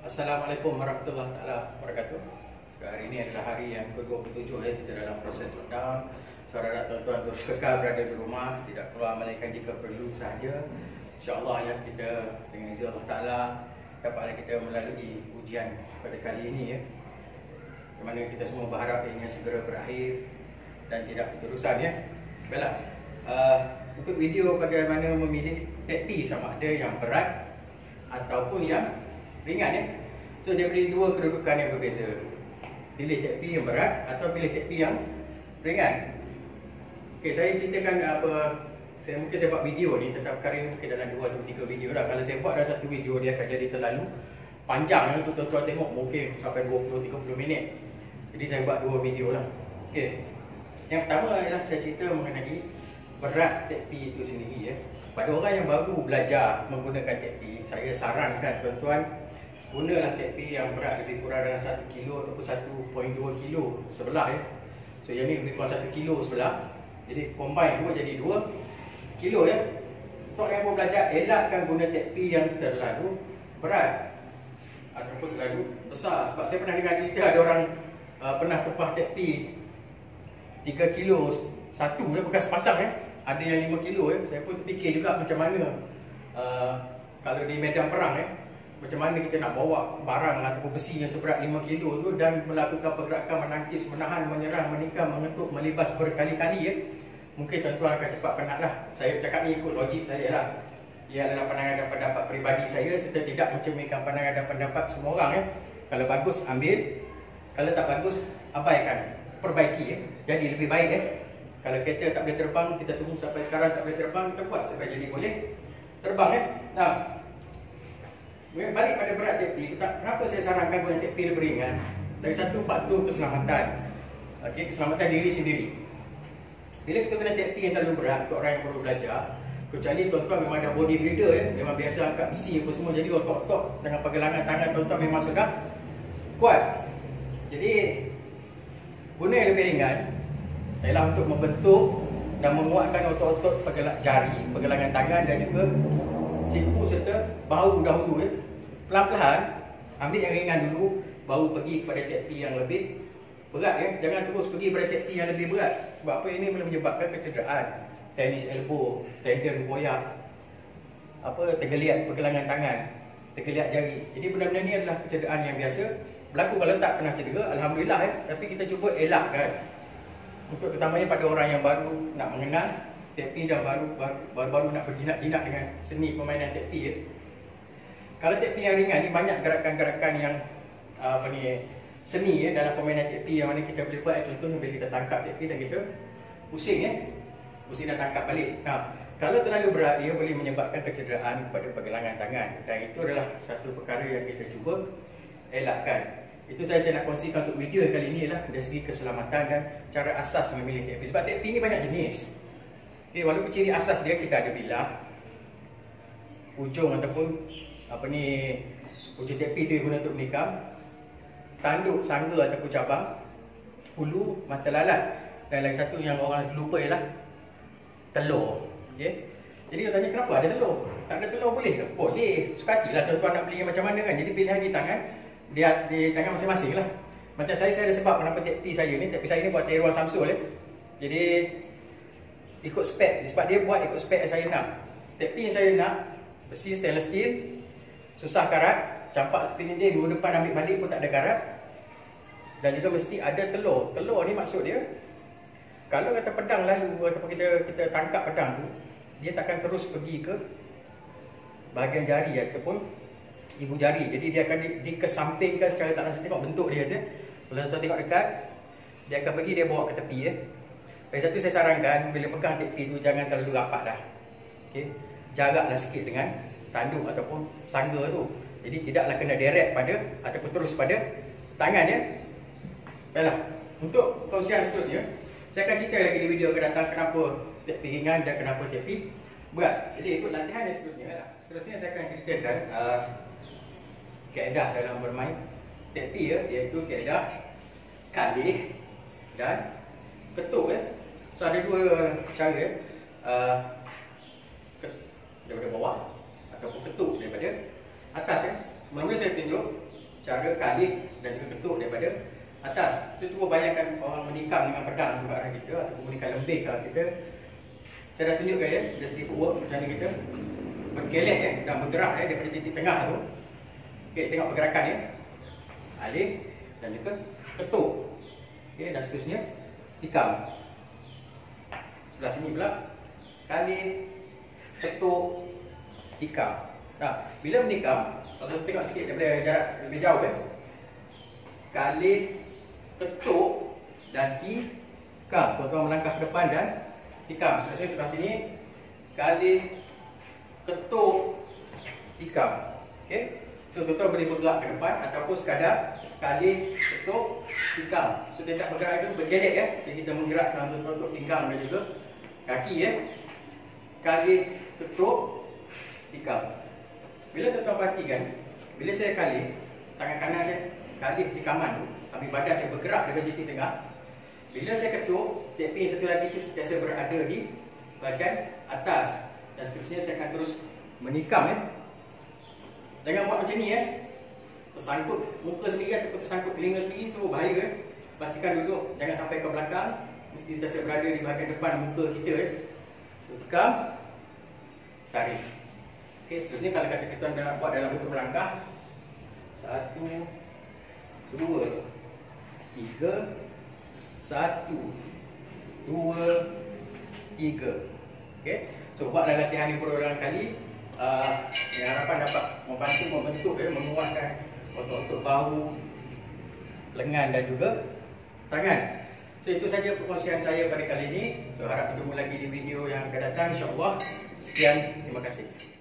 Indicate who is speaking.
Speaker 1: Assalamualaikum warahmatullahi wabarakatuh. Hari ini adalah hari yang ke-27 kita dalam proses lockdown. Saudara tuan-tuan terus kekal berada di rumah, tidak keluar melainkan jika perlu sahaja. InsyaAllah ya, kita dengan izin Allah Ta'ala dapatlah kita melalui ujian pada kali ini ya. Di mana kita semua berharap ianya segera berakhir dan tidak berterusan ya. Baiklah, untuk video bagaimana memilih tekpi sama ada yang berat ataupun yang ringan ya. So daripada dua kedudukan yang berbeza. Pilih tekpi yang berat atau pilih tekpi yang ringan. Okey, saya ceritakan mungkin saya buat video ni tentang perkara ini mungkin dalam 2 atau 3 video dah. Kalau saya buat dalam satu video dia akan jadi terlalu panjang untuk tuan-tuan tengok, mungkin sampai 20-30 minit. Jadi saya buat 2 video lah. Okey. Yang pertama adalah saya cerita mengenai berat tekpi itu sendiri ya. Pada orang yang baru belajar menggunakan tekpi, saya sarankan tuan-tuan gunalah tekpi yang berat lebih kurang dalam 1 kilo ataupun 1.2 kilo sebelah ya. So yang ni lebih kurang 1 kilo sebelah. Jadi combine dua jadi 2 kilo ya. Untuk yang baru belajar, elakkan guna tekpi yang terlalu berat ataupun terlalu besar. Sebab saya pernah dengar cerita ada orang pernah tepah tekpi 3 kilo satu ya, bukan sepasang ya. Ada yang 5 kilo ya. Saya pun terfikir juga macam mana kalau di medan perang ya, macam mana kita nak bawa barang ataupun besi yang seberat 5 kilo tu dan melakukan pergerakan menangkis, menahan, menyerang, menikam, mengetuk, melibas berkali-kali ya. Mungkin tuan-tuan akan cepat penat lah. Saya cakap ni ikut logik saya lah. Ia adalah pandangan dan pendapat peribadi saya. Saya tidak mencerminkan pandangan dan pendapat semua orang ya. Kalau bagus ambil, kalau tak bagus abaikan, perbaiki ya. Jadi lebih baik ya. Kalau kereta tak boleh terbang, kita tunggu sampai sekarang tak boleh terbang, kita buat sampai jadi boleh terbang ya. Nah, balik pada berat tekpi, kenapa saya sarankan guna tekpi lebih ringan? Dari satu faktor keselamatan. Okey, keselamatan diri sendiri. Bila kita guna tekpi yang terlalu berat untuk orang yang baru belajar, kecuali tuan-tuan memang ada bodybuilder ya, memang biasa angkat besi apa semua, jadi otot-otot dengan pergelangan tangan tuan-tuan memang sudah kuat. Jadi guna yang lebih ringan ialah untuk membentuk dan menguatkan otot-otot jari, pergelangan tangan dan juga siku serta bahu dahulu ya. Pelan-pelan ambil yang ringan dulu, baru pergi kepada tekpi yang lebih berat ya. Jangan terus pergi pada tekpi yang lebih berat. Sebab apa? Ini boleh menyebabkan kecederaan, tennis elbow, tendon koyak, tergeliat pergelangan tangan, tergeliat jari. Jadi benda-benda ni adalah kecederaan yang biasa berlaku kalau tak pernah cedera, alhamdulillah ya. Tapi kita cuba elakkan. Untuk terutamanya pada orang yang baru nak mengenal tekpi dan baru nak berjinak-jinak dengan seni permainan tekpi ya. Kalau tekpi yang ringan ni banyak gerakan-gerakan yang seni ya dalam permainan tekpi yang mana kita boleh buat. Contohnya bila kita tangkap tekpi dan kita pusing ya. Pusing dan tangkap balik. Nah, kalau terlalu berat ia boleh menyebabkan kecederaan pada pergelangan tangan dan itu adalah satu perkara yang kita cuba elakkan. Itu saya nak kongsikan untuk video kali ini ialah dari segi keselamatan dan cara asas memilih tekpi. Sebab tekpi ni banyak jenis. Okay, walaupun ciri asas dia kita ada bilah, ujung ataupun ujung tekpi itu guna untuk menikam, tanduk, sangga ataupun cabang, hulu, mata lalat dan lagi satu yang orang lupa ialah telur. Okay? Jadi dia tanya kenapa ada telur? Tak ada telur boleh ke? Boleh. Sukatilah tuan-tuan nak beli macam mana kan. Jadi pilihan di tangan di tangan masing-masing lah. Macam saya ada sebab kenapa tekpi saya ni buat tiruan Samsul ya. Jadi ikut spek, sebab dia buat ikut spek yang saya nak. Tekpi yang saya nak besi stainless steel, susah karat, campak tepi dinding, minggu depan ambil balik pun tak ada karat. Dan juga mesti ada telur. Telur ni maksud dia, kalau kata pedang lalu ataupun kita tangkap pedang tu, dia takkan terus pergi ke bahagian jari ataupun ibu jari. Jadi dia akan dikesampingkan secara tak langsung. Tengok bentuk dia je. Kalau tuan tengok dekat, dia akan pergi, dia bawa ke tepi ya. Lagi satu saya sarankan bila pegang tekpi tu jangan terlalu rapat dah. Okey. Jaraklah sikit dengan tanduk ataupun sangga tu. Jadi tidaklah kena direct pada ataupun terus pada tangan ya. Baiklah. Untuk kongsian seterusnya, saya akan cerita lagi di video akan datang kenapa tekpi ringan dan kenapa tekpi berat. Jadi ikut latihan yang seterusnya. Seterusnya saya akan ceritakan kaedah dalam bermain tekpi ya, iaitu kaedah kalih dan ketuk ya. So ada dua cara ya. Daripada bawah ataupun ketuk daripada atas ya. Mula-mula saya tunjuk cara kalik dan juga ketuk daripada atas. So cuba bayangkan orang menikam dengan pedang ke arah kita ataupun menikam lembing ke arah kita. Saya dah tunjukkan ya, dari segi footwork macam mana kita berkelek ya dan bergerak ya daripada titik tengah tu. Okey, tengok pergerakan ya. Alik dan juga ketuk. Okey, dan seterusnya tikam. Sebelah sini pula kalik, ketuk, tikam. Nah, bila menikam, kalau tengok sikit daripada jarak lebih jauh ya. Kalik, ketuk dan tikam. Tuan-tuan melangkah ke depan dan tikam. Seterusnya sebelah sini kalik, ketuk, tikam. Okey. So tuan-tuan boleh bergerak ke depan ataupun sekadar kalik, ketuk, tikam. So dia tak bergerak itu bergelek ya. Jadi kita menggerakkan tuan-tuan untuk pinggang dan juga kaki ya. Kalik, ketuk, tikam. Bila tuan-tuan perhatikan, bila saya kalik, tangan kanan saya kalik tikaman tu, ambil badan saya bergerak dari titik tengah. Bila saya ketuk, tap pin satu lagi tu sentiasa berada di bahagian atas. Dan seterusnya saya akan terus menikam ya. Jangan buat macam ni ya. Tersangkut muka sendiri ataupun tersangkut telinga sendiri, semua bahaya ya. Pastikan duduk, jangan sampai ke belakang. Mesti sentiasa berada di bahagian depan muka kita ya. So tikam, tarik. Okey, seterusnya kalau kata kita nak buat dalam bentuk melangkah, 1, 2, 3, 1, 2, 3. Okey, so buatlah latihan ni berulang kali. Dengan harapan dapat membantu membentuk ya, menguatkan otot-otot bahu, lengan dan juga tangan. So itu saja perkongsian saya pada kali ini. So harap bertemu lagi di video yang akan datang, insya-Allah. Sekian, terima kasih.